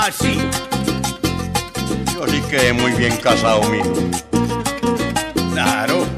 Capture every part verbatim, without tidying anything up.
Así. Yo sí quedé muy bien casado, mijo. Claro.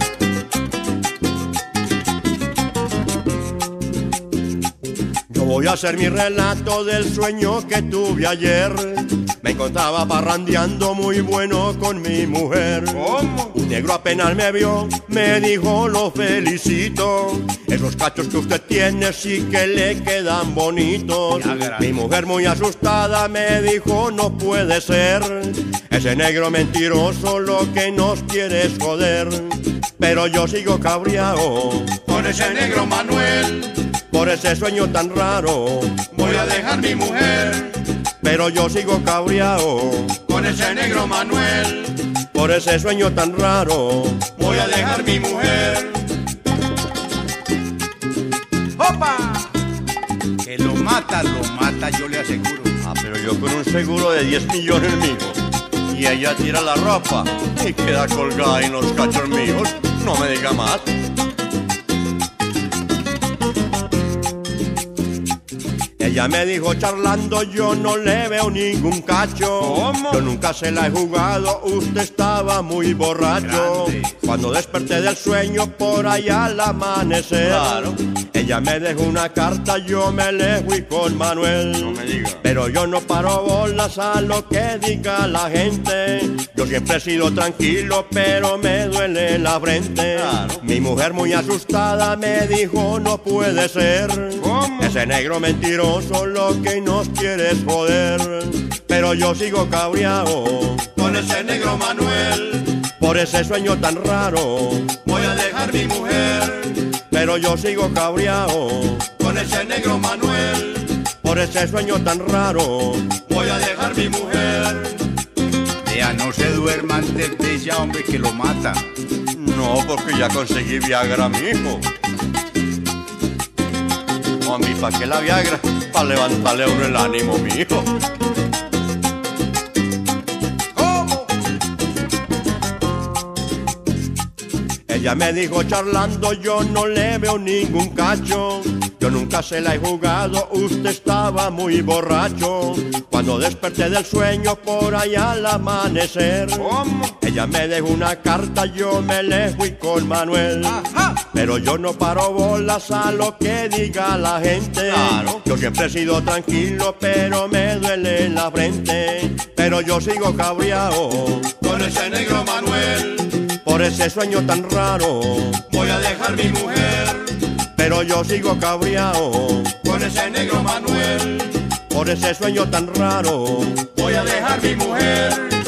Yo voy a hacer mi relato del sueño que tuve ayer. Me encontraba parrandeando muy bueno con mi mujer. ¿Cómo? Un negro apenas me vio, me dijo lo felicito. Esos cachos que usted tiene sí que le quedan bonitos. Mi mujer muy asustada me dijo no puede ser. Ese negro mentiroso lo que nos quiere es joder. Pero yo sigo cabreado Con ese negro Manuel por ese sueño tan raro. voy a dejar mi mujer. Pero yo sigo cabreado Con ese negro Manuel por ese sueño tan raro. voy a dejar mi mujer. ¡Opa! Que lo mata, lo mata, yo le aseguro. Ah, pero yo con un seguro de diez millones, mijo. Y ella tira la ropa y queda colgada en los cachos míos. No me diga más. Ella me dijo charlando, yo no le veo ningún cacho. ¿Cómo? Yo nunca se la he jugado, usted estaba muy borracho. Grande. Cuando desperté del sueño por allá al amanecer, Claro. ella me dejó una carta, yo me le fui con Manuel. No me diga. Pero yo no paro bolas a lo que diga la gente. Yo siempre he sido tranquilo, pero me duele la frente. Claro. Mi mujer muy asustada me dijo no puede ser. ¿Cómo? Ese negro mentiroso lo que nos quiere es joder. Pero yo sigo cabreado Con ese negro Manuel por ese sueño tan raro. voy a dejar mi mujer. Pero yo sigo cabreado Con ese negro Manuel por ese sueño tan raro. voy a dejar mi mujer. Vea, no se duerma antes de ella, hombre, que lo mata. No, porque ya conseguí Viagra, mijo. Mami, ¿para qué la Viagra? Para levantarle a uno el ánimo, mijo. ¿Cómo? Ella me dijo charlando, yo no le veo ningún cacho. Yo nunca se la he jugado, usted estaba muy borracho. Cuando desperté del sueño por allá al amanecer, ¿Cómo? ella me dejó una carta, yo me le fui con Manuel. Ajá. Pero yo no paro bolas a lo que diga la gente. Claro. Yo siempre he sido tranquilo, pero me duele la frente. Pero yo sigo cabreado Con ese negro Manuel por ese sueño tan raro. voy a dejar mi mujer. Pero yo sigo cabreado Con ese negro Manuel por ese sueño tan raro. voy a dejar mi mujer.